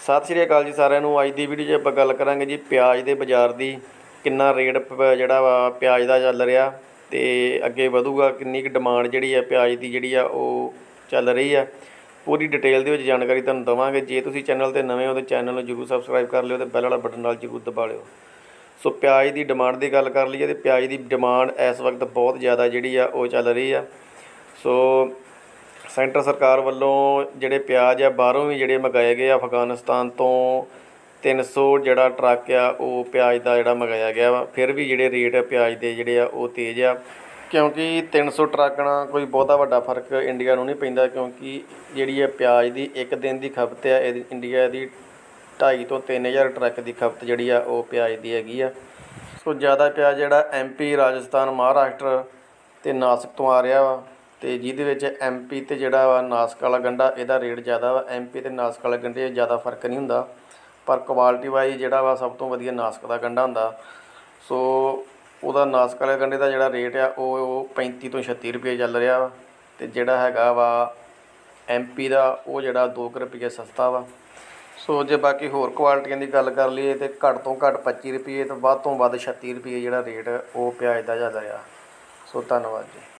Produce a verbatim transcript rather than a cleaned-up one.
सत श्री अकाल जी सारिਆਂ ਨੂੰ। ਅੱਜ ਦੀ ਵੀਡੀਓ 'ਚ ਆਪਾਂ ਗੱਲ ਕਰਾਂਗੇ ਜੀ ਪਿਆਜ਼ ਦੇ ਬਾਜ਼ਾਰ ਦੀ, ਕਿੰਨਾ ਰੇਟ ਜਿਹੜਾ ਵਾ ਪਿਆਜ਼ ਦਾ ਚੱਲ ਰਿਹਾ ਤੇ ਅੱਗੇ ਵਧੂਗਾ, ਕਿੰਨੀ ਕੁ ਡਿਮਾਂਡ ਜਿਹੜੀ ਆ ਪਿਆਜ਼ ਦੀ ਜਿਹੜੀ ਆ ਉਹ ਚੱਲ ਰਹੀ ਆ। ਪੂਰੀ ਡਿਟੇਲ ਦੇ ਵਿੱਚ ਜਾਣਕਾਰੀ ਤੁਹਾਨੂੰ ਦੇਵਾਂਗੇ। ਜੇ ਤੁਸੀਂ ਚੈਨਲ ਤੇ ਨਵੇਂ ਹੋ ਤਾਂ ਚੈਨਲ ਨੂੰ ਜ਼ਰੂਰ ਸਬਸਕ੍ਰਾਈਬ ਕਰ ਲਿਓ ਤੇ ਬੈਲ ਵਾਲਾ ਬਟਨ ਨਾਲ ਜ਼ਰੂਰ ਦਬਾ ਲਿਓ। ਸੋ ਪਿਆਜ਼ ਦੀ ਡਿਮਾਂਡ ਦੀ ਗੱਲ ਕਰ ਲਈਏ ਤੇ ਪਿਆਜ਼ ਦੀ ਡਿਮਾਂਡ ਇਸ ਵਕਤ ਬਹੁਤ ਜ਼ਿਆਦਾ ਜਿਹੜੀ ਆ ਉਹ ਚੱਲ ਰਹੀ ਆ। ਸੋ सेंटर सरकार वालों जोड़े प्याज आ बाहरों भी जोड़े मंगाए गए अफगानिस्तान तो तीन सौ जोड़ा ट्रक आ वो प्याज का जोड़ा मंगाया गया वा। फिर भी जोड़े रेट आ प्याज के जोड़े आ वो तेज़ आ, क्योंकि तीन सौ ट्रक नाल कोई बहुता वड्डा फर्क इंडिया नूं नहीं पैंदा, क्योंकि जिहड़ी आ प्याज की एक दिन की खपत है इंडिया की ढाई तो तीन हज़ार ट्रक की खपत जिहड़ी आ वो प्याज की हैगी आ। सो ज़्यादा प्याज जिहड़ा एम पी राजस्थान महाराष्ट्र ते नासिक तो आ रहा वा, तो जिहदे विच एम पी ते जिहड़ा वा नासिक वाला गंढा इहदा रेट ज़्यादा वा। एम पी ते नासिक वाले गंढे ज़्यादा फर्क नहीं हुंदा, पर क्वालिटी वाइज जिहड़ा वा सब तो वधिया नासिक दा गंढा हुंदा। सो उहदा नासिक वाले गंढे दा जिहड़ा रेट आ वो पैंती तो छत्ती रुपये चल रहा वा, ते जिहड़ा हैगा वा एम पी दा वो जिहड़ा दो कुछ रुपये सस्ता वा। सो जे बाकी होर क्वालिटियां की गल कर लईए तो घट तो घट पच्ची रुपये तो वध तो वध छत्ती रुपये जिहड़ा रेट वो प्याज दा चल रहा। सो धन्नवाद जी।